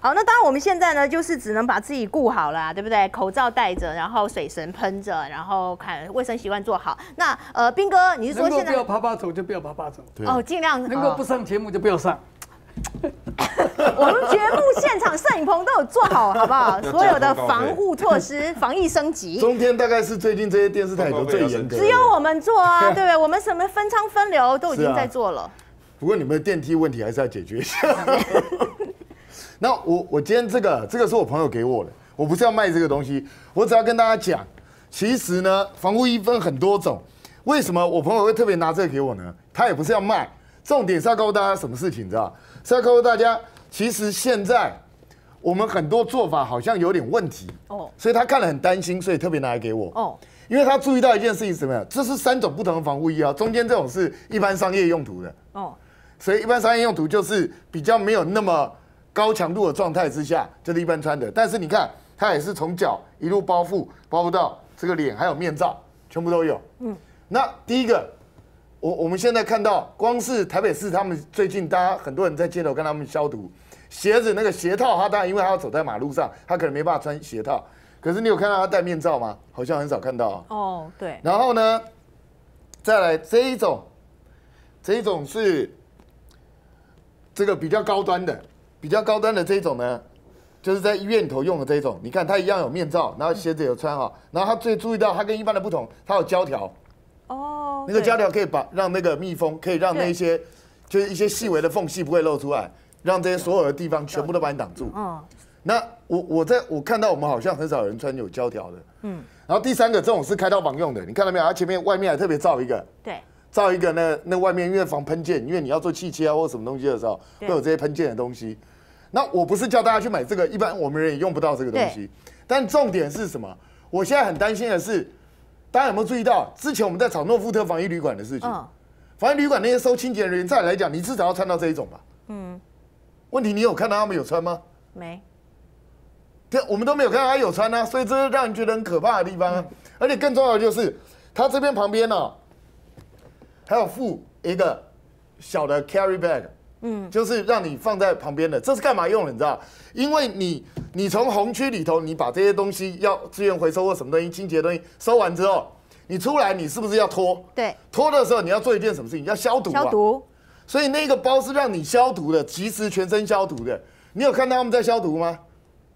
好，那当然我们现在呢，就是只能把自己顾好了，对不对？口罩戴着，然后水神喷着，然后看卫生习惯做好。那彬哥，你是说现在不要爬爬走就不要爬爬走， 哦，尽量能够不上节目就不要上。 我们节目现场摄影棚都有做好，好不好？所有的防护措施，防疫升级。 中天大概是最近这些电视台都最严格， 只有我们做啊，对不对？我们什么分仓分流都已经在做了。 不过你们的电梯问题还是要解决一下。那我今天这个是我朋友给我的，我不是要卖这个东西，我只要跟大家讲，其实呢，防护衣分很多种。为什么我朋友会特别拿这个给我呢？他也不是要卖，重点是要告诉大家什么事情，你知道？是要告诉大家，其实现在我们很多做法好像有点问题哦，所以他看了很担心，所以特别拿来给我哦。因为他注意到一件事情是什么呀？这是3种不同的防护衣啊，中间这种是一般商业用途的哦，所以一般商业用途就是比较没有那么高强度的状态之下，就是一般穿的。但是你看，它也是从脚一路包覆到这个脸，还有面罩，全部都有。那第一个，我们现在看到，光是台北市他们最近，大家很多人在街头跟他们消毒，鞋子那个鞋套，他当然因为他要走在马路上，他可能没办法穿鞋套。可是你有看到他戴面罩吗？好像很少看到。哦，对。然后呢，再来这一种是这个比较高端的这一种呢，就是在医院里头用的这一种。你看它一样有面罩，然后鞋子有穿好，然后它最注意到它跟一般的不同，它有胶条。哦。那个胶条可以让那个密封，可以让那一些就是一些细微的缝隙不会露出来，让这些所有的地方全部都把你挡住。那我看到我们好像很少有人穿有胶条的。然后第3个这种是开刀房用的，你看到没有？它前面外面还特别罩一个。对。造一个那外面因为防喷溅，因为你要做气切啊或什么东西的时候，会有这些喷溅的东西。那我不是叫大家去买这个，一般我们人也用不到这个东西。但重点是什么？我现在很担心的是，大家有没有注意到之前我们在吵诺富特防疫旅馆的事情？防疫旅馆那些收清洁人员，再来讲，你至少要穿到这一种吧？问题你有看到他们有穿吗？没。对，我们都没有看到他有穿啊，所以这是让人觉得很可怕的地方啊。而且更重要的就是，他这边旁边呢。还有附一个小的 carry bag，就是让你放在旁边的。这是干嘛用的？你知道？因为你从红区里头，你把这些东西要资源回收或什么东西、清洁的东西收完之后，你出来，你是不是要脱？对。脱的时候你要做一件什么事情？要消毒。消毒。所以那个包是让你消毒的，即时全身消毒的。你有看到他们在消毒吗？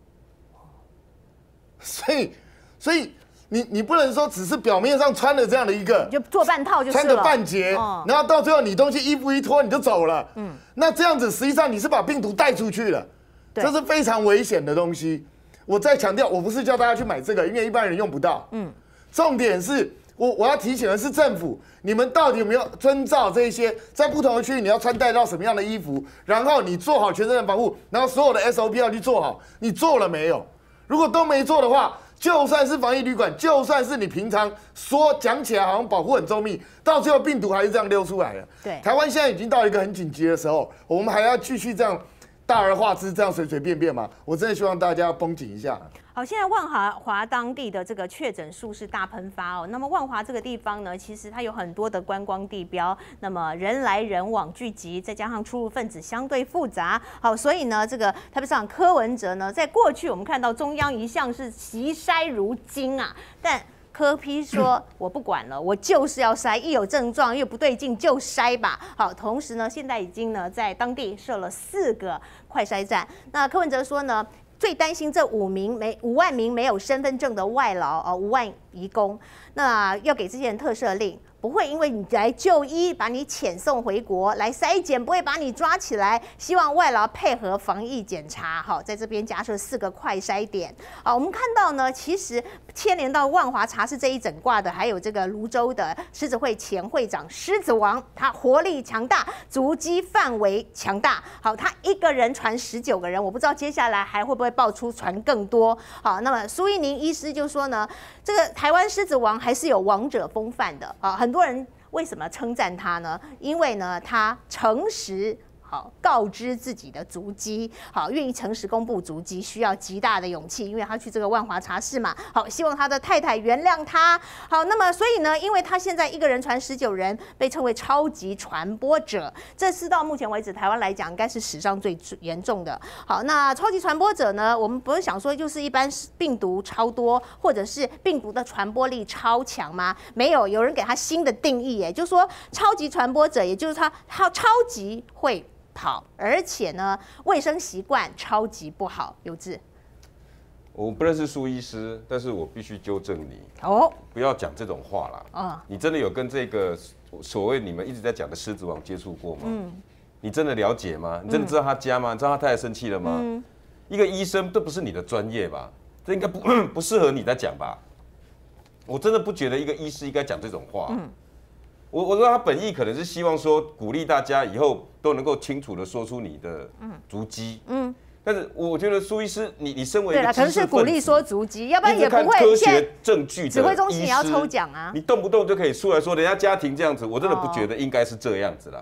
所以。你不能说只是表面上穿了这样的一个， 就做半套就是了， 穿个半截，然后到最后你东西衣服一脱你就走了，那这样子实际上你是把病毒带出去了，这是非常危险的东西。我再强调，我不是叫大家去买这个，因为一般人用不到。重点是我要提醒的是政府，你们到底有没有遵照这些在不同的区域你要穿戴到什么样的衣服，然后你做好全身的防护，然后所有的 SOP 要去做好，你做了没有？如果都没做的话，就算是防疫旅馆，就算是你平常说讲起来好像保护很周密，到最后病毒还是这样溜出来了。对，台湾现在已经到一个很紧急的时候，我们还要继续这样大而化之，这样随随便便吗？我真的希望大家绷紧一下。 好，现在万华当地的这个确诊数是大喷发哦。那么万华这个地方呢，其实它有很多的观光地标，那么人来人往聚集，再加上出入分子相对复杂。好，所以呢，这个台北市长柯文哲呢，在过去我们看到中央一向是惜筛如金啊，但柯 P 说我不管了，我就是要筛，一有症状又不对劲就筛吧。好，同时呢，现在已经呢在当地设了4个快筛站。那柯文哲说呢，最担心这5万名没有身份证的外劳5万移工，那要给这些人特赦令，不会因为你来就医把你遣送回国，来筛检不会把你抓起来。希望外劳配合防疫检查。好，在这边加设4个快筛点。好，我们看到呢，其实牵连到万华茶室这一整挂的，还有这个泸州的狮子会前会长狮子王，他活力强大，足迹范围强大。好，他一个人传19个人，我不知道接下来还会不会爆出传更多。好，那么苏一宁医师就说呢，这个台湾狮子王还是有王者风范的啊。很多人为什么称赞他呢？因为呢，他诚实。 好，告知自己的足迹，好，愿意诚实公布足迹，需要极大的勇气，因为他去这个万华茶室嘛，好，希望他的太太原谅他，好，那么所以呢，因为他现在一个人传19人，被称为超级传播者，这是到目前为止台湾来讲，应该是史上最严重的。好，那超级传播者呢，我们不是想说就是一般病毒超多，或者是病毒的传播力超强吗？没有，有人给他新的定义，也就是说，超级传播者，也就是他超级会跑，而且呢，卫生习惯超级不好。有志， 我不认识苏医师，但是我必须纠正你哦， 不要讲这种话啦。你真的有跟这个所谓你们一直在讲的狮子王接触过吗？你真的了解吗？你真的知道他家吗？你知道他太太生气了吗？一个医生，这不是你的专业吧？这应该不适合你在讲吧？我真的不觉得一个医师应该讲这种话。我说他本意可能是希望说鼓励大家以后都能够清楚的说出你的足迹。但是我觉得苏医师，你身为一个知识分子， 可能是鼓励说足迹，要不然也不会。 科学证据的指挥中心也要抽奖啊， 你动不动就可以出来说人家家庭这样子，我真的不觉得应该是这样子啦。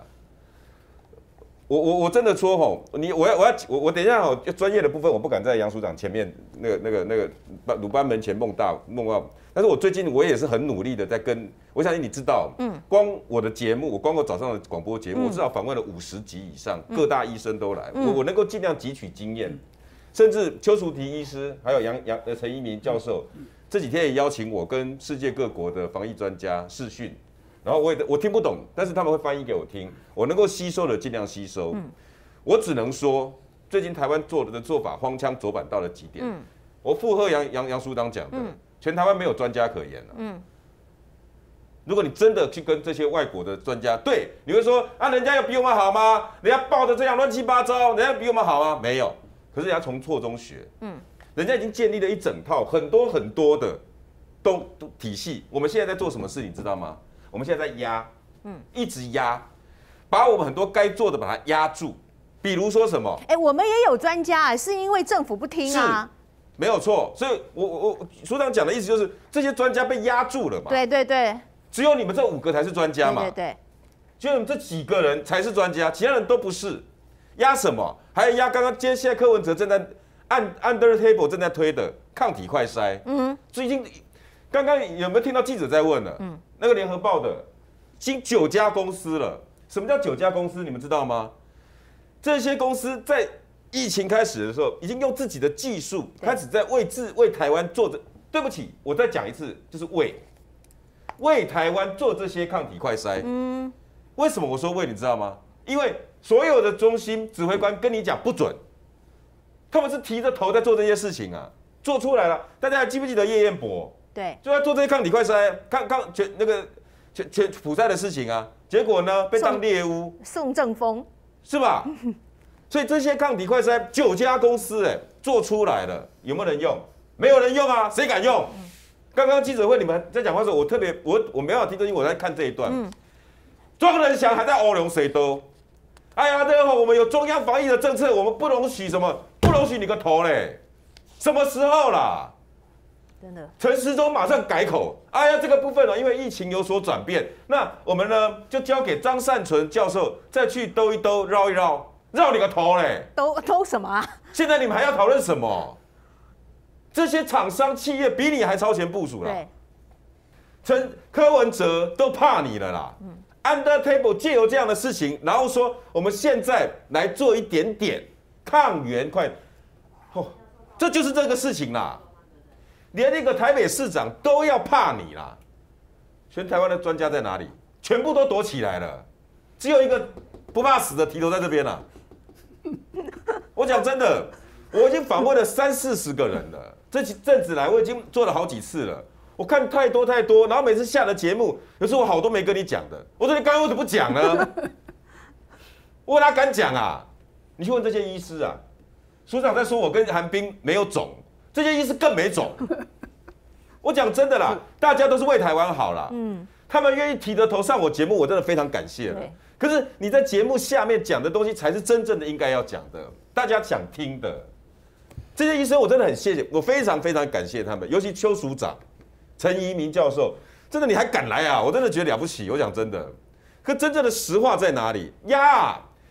我真的说吼，我等一下吼，专业的部分我不敢在杨署长前面那个鲁班门前梦到，但是我最近我也是很努力的在跟，我相信你知道，光我的节目，我光我早上的广播节目，我至少访问了50集以上，各大医生都来，我能够尽量汲取经验，甚至邱淑媞医师还有陈一鸣教授，这几天也邀请我跟世界各国的防疫专家视讯。然后我听不懂，但是他们会翻译给我听，我能够吸收的尽量吸收。我只能说，最近台湾做的做法荒腔走板到了极点。我附和杨署长讲的，全台湾没有专家可言了。如果你真的去跟这些外国的专家，对，你会说啊，人家有比我们好吗？人家报的这样乱七八糟，人家比我们好吗？没有，可是人家从错中学。人家已经建立了一整套很多的体系。我们现在在做什么事，你知道吗？我们现在在压，一直压，把我们很多该做的把它压住。比如说什么？ 我们也有专家是因为政府不听啊， 没有错。所以我署长讲的意思就是这些专家被压住了嘛。 对， 只有你们这5个才是专家嘛。 对， 只有你们这几个人才是专家，其他人都不是。压什么？还有压现在柯文哲正在under table 正在推的抗体快筛。最近刚刚有没有听到记者在问了？那个联合报的，已经9家公司了。什么叫9家公司？你们知道吗？这些公司在疫情开始的时候，已经用自己的技术开始在为台湾做着。对不起，我再讲一次，就是为台湾做这些抗体快筛。为什么我说为？你知道吗？因为所有的中心指挥官跟你讲不准，他们是提着头在做这些事情啊，做出来了。大家还记不记得叶彦博？ 对， 就在做这些抗体快筛、全普筛的事情啊，结果呢被当猎巫， 宋正峰是吧？所以这些抗体快筛9家公司做出来了，有没有人用？没有人用啊，谁敢用？刚刚记者会你们在讲话的时候，我没办法听声音，我在看这一段。庄人祥还在欧龙谁都，哎呀，这个我们有中央防疫的政策，我们不容许什么，不容许你个头嘞，什么时候啦？ 真的， 陈时中马上改口，哎呀，这个部分因为疫情有所转变，那我们呢就交给张善存教授再去兜一兜、绕一绕，绕你个头嘞！ 兜什么啊？现在你们还要讨论什么？这些厂商企业比你还超前部署了。柯文哲都怕你了啦。Under table 借由这样的事情，然后说我们现在来做一点点抗原快，这就是这个事情啦。连那个台北市长都要怕你啦，全台湾的专家在哪里？全部都躲起来了，只有一个不怕死的提头在这边啦。我讲真的，我已经访问了30-40个人了，这阵子来我已经做了好几次了。我看太多，然后每次下的节目，有时候我好多没跟你讲的，我说你刚刚为什么不讲呢？我哪敢讲啊？你去问这些医师啊，署长在说我跟韩冰没有种。这些医师更没种，我讲真的啦，大家都是为台湾好啦。他们愿意提着头上我节目，我真的非常感谢了。可是你在节目下面讲的东西，才是真正的应该要讲的，大家想听的。这些医生我真的很谢谢，我非常感谢他们，尤其邱署长、陈怡民教授，真的你还敢来啊？我真的觉得了不起。我讲真的，可真正的实话在哪里呀？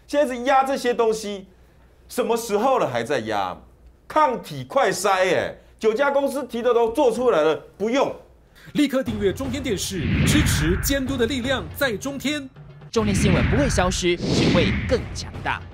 现在是压这些东西，什么时候了还在压？抗体快筛9家公司提的都做出来了，不用。 立刻订阅中天电视，支持监督的力量在中天。 中天新闻不会消失，只会更强大。